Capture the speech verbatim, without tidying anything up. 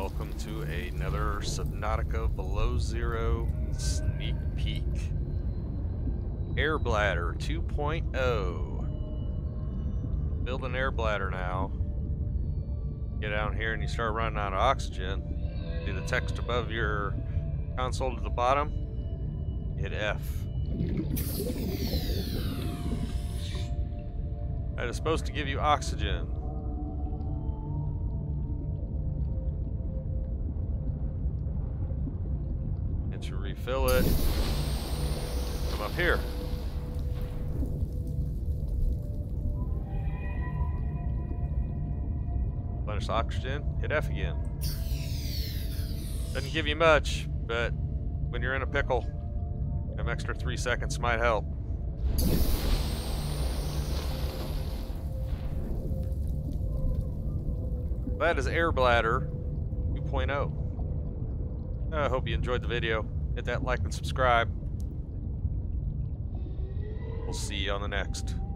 welcome to another Subnautica Below Zero sneak peek. Air Bladder two point oh. Build an air bladder now. Get down here and you start running out of oxygen. See the text above your console to the bottom? Hit F. That is supposed to give you oxygen. And to refill it, come up here. Replenish oxygen, hit F again. Doesn't give you much, but when you're in a pickle, an extra three seconds might help. That is Air Bladder two point oh. I hope you enjoyed the video. Hit that like and subscribe. We'll see you on the next.